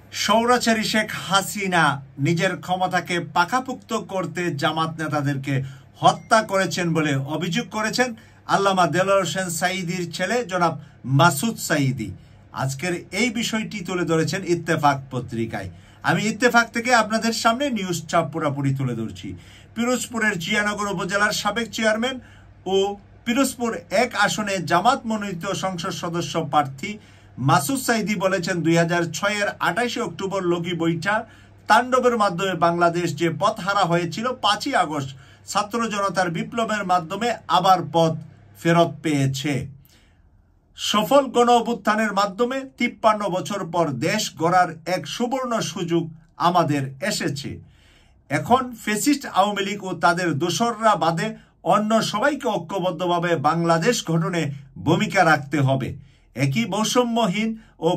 স্বৈরাচারী শেখ হাসিনা নিজের ক্ষমতাকে পাকাপোক্ত করতে জামাত নেতাদেরকে হত্যা করেছেন বলে অভিযোগ করেছেন আল্লামা দেলোয়ার হোসেন সাঈদীর ছেলে জনাব মাসুদ সাঈদী। আজকের এই বিষয়টি তুলে ধরেছেন ইত্তেফাক পত্রিকায়। আমি ইত্তেফাক থেকে আপনাদের সামনে নিউজ চাপ পুরোপুরি তুলে ধরছি। পিরোজপুরের জিয়ানগর উপজেলার সাবেক চেয়ারম্যান ও পিরোজপুর 1 আসনে জামাত মনোনীত সংসদ সদস্য প্রার্থী মাসুদ সাঈদী বলেছেন 2006-এর 28 অক্টোবর লগি বৈঠা তাণ্ডবের মাধ্যমে বাংলাদেশ যে পথ হারা হয়েছিল 5ই আগস্ট ছাত্র জনতার বিপ্লবের মাধ্যমে আবার পথ ফেরত পেয়েছে। সফল গণ অভ্যুত্থানের মাধ্যমে 53 বছর পর দেশ গড়ার এক সুবর্ণ সুযোগ আমাদের এসেছে। এখন ফ্যাসিস্ট আওয়ামী লীগ ও তাদের দোসররা বাদে অন্য সবাইকে ঐক্যবদ্ধভাবে বাংলাদেশ গঠনে ভূমিকা রাখতে হবে। একই বৈষম্যহীন ও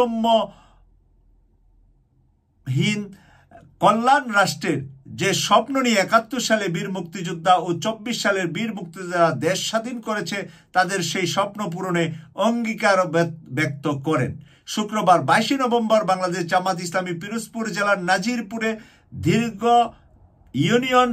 বৈষম্যহীন কল্যাণ রাষ্ট্রের যে স্বপ্ন নিয়ে 71 সালে বীর মুক্তিযোদ্ধা ও 24 সালের বীর মুক্তিযোদ্ধা দেশ স্বাধীন করেছে, তাদের সেই স্বপ্ন পূরণে অঙ্গীকার ব্যক্ত করেন। শুক্রবার 22 নভেম্বর বাংলাদেশ জামাত ইসলামী পিরোজপুর জেলার নাজিরপুরে দীর্ঘা ইউনিয়ন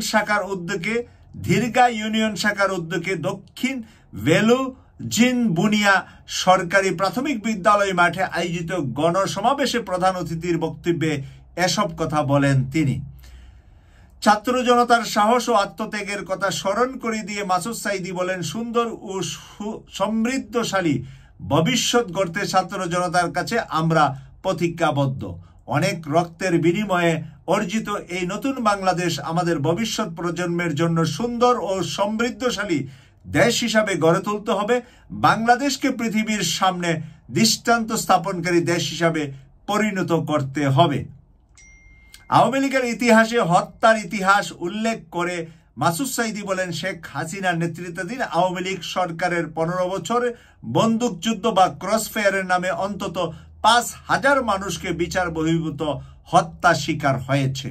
শাখার উদ্যোগে দক্ষিণ ভেলু জিন বুনিয়া সরকারি প্রাথমিক বিদ্যালয় মাঠে আয়োজিত গণসমাবেশে প্রধান অতিথির বক্তব্যে এসব কথা বলেন তিনি। ছাত্র জনতার সাহস ও আত্মত্যাগের কথা স্মরণ করে দিয়ে মাসুদ সাঈদী বলেন, সুন্দর ও সমৃদ্ধশালী ভবিষ্যৎ গড়তে ছাত্র জনতার কাছে আমরা প্রতিজ্ঞাবদ্ধ। অনেক রক্তের বিনিময়ে অর্জিত এই নতুন বাংলাদেশ আমাদের ভবিষ্যৎ প্রজন্মের জন্য সুন্দর ও সমৃদ্ধশালী দেশ হিসাবে গড়ে তুলতে হবে। বাংলাদেশকে পৃথিবীর সামনে দৃষ্টান্ত স্থাপনকারী দেশ হিসাবে পরিণত করতে হবে। আওয়ামী লীগের ইতিহাসে হত্যার ইতিহাস উল্লেখ করে মাসুদ সাঈদী বলেন, শেখ হাসিনার নেতৃত্বাধীন আওয়ামী লীগ সরকারের 15 বছরে বন্দুকযুদ্ধ বা ক্রসফায়ারের নামে অন্তত 5,000 মানুষকে বিচার বহির্ভূত হত্যা শিকার হয়েছে।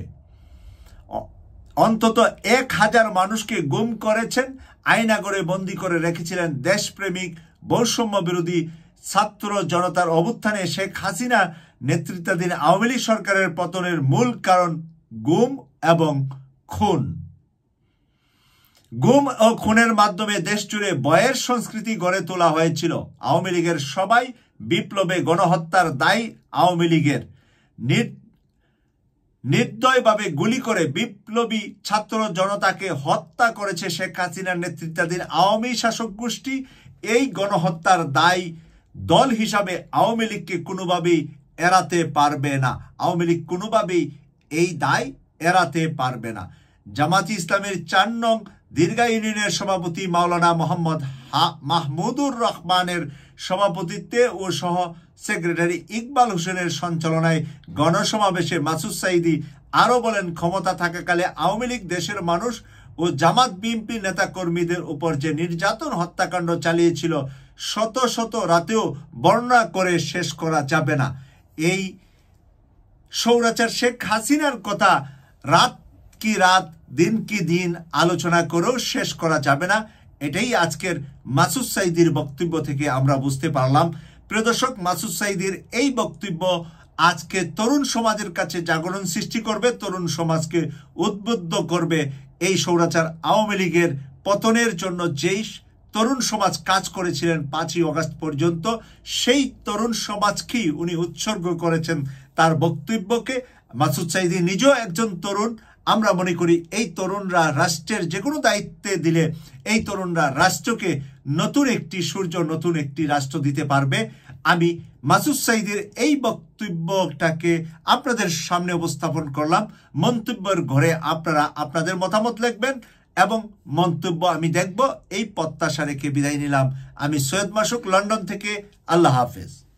অন্তত 1,000 মানুষকে গুম করেছেন, আয়নাগরে বন্দী করে রেখেছিলেন। দেশপ্রেমিক বৈষম্য বিরোধী ছাত্র জনতার অভ্যুত্থানে শেখ হাসিনা নেতৃত্বাধীন আওয়ামী লীগ সরকারের পতনের মূল কারণ গুম এবং খুন। গুম ও খুনের মাধ্যমে দেশ জুড়ে ভয়ের সংস্কৃতি গড়ে তোলা হয়েছিল। আওয়ামী লীগের সবাই বিপ্লবে গণহত্যার দায় আওয়ামী লীগের। নির্দয়ভাবে গুলি করে বিপ্লবী ছাত্র জনতাকে হত্যা করেছে শেখ হাসিনার নেতৃত্বাধীন আওয়ামী শাসক গোষ্ঠী। এই গণহত্যার দায় দল হিসাবে আওয়ামী লীগকে কোনোভাবেই এড়াতে পারবে না। আওয়ামী লীগ কোনোভাবেই এই দায় এড়াতে পারবে না। জামাত ইসলামের 4 নং দীর্ঘা ইউনিয়নের সভাপতি মাওলানা মোহাম্মদ মাহমুদুর রহমানের সভাপতিত্বে ও সহ সেক্রেটারি ইকবাল হোসেনের সঞ্চালনায় গণসমাবেশে মাসুদ সাঈদী আরও বলেন, ক্ষমতা থাকাকালে আওয়ামী লীগ দেশের মানুষ ও জামাত বিএনপি নেতাকর্মীদের উপর যে নির্যাতন হত্যাকাণ্ড চালিয়েছিল শত শত রাতেও বর্ণনা করে শেষ করা যাবে না। এই স্বৈরাচার শেখ হাসিনার কথা রাত কি রাত দিন কি দিন আলোচনা করেও শেষ করা যাবে না। এটাই আজকের মাসুদ সাঈদীর বক্তব্য থেকে আমরা বুঝতে পারলাম। প্রিয় দর্শক, মাসুদ সাঈদীর এই বক্তব্য আজকে তরুণ সমাজের কাছে জাগরণ সৃষ্টি করবে, তরুণ সমাজকে উদ্বুদ্ধ করবে। এই স্বৈরাচার আওয়ামী লীগের পতনের জন্য যেই তরুণ সমাজ কাজ করেছিলেন 5ই আগস্ট পর্যন্ত, সেই তরুণ সমাজকেই উনি উৎসর্গ করেছেন তার বক্তব্যকে। মাসুদ সাঈদী নিজেও একজন তরুণ। আমরা মনে করি এই তরুণরা রাষ্ট্রের যে কোনো দায়িত্বে দিলে এই তরুণরা রাষ্ট্রকে নতুন একটি সূর্য, নতুন একটি রাষ্ট্র দিতে পারবে। আমি মাসুদ সাঈদীর এই বক্তব্যটাকে আপনাদের সামনে উপস্থাপন করলাম। মন্তব্যের ঘরে আপনারা আপনাদের মতামত লিখবেন এবং মন্তব্য আমি দেখব, এই প্রত্যাশা রেখে বিদায় নিলাম। আমি সৈয়দ মাসুক, লন্ডন থেকে। আল্লাহ হাফেজ।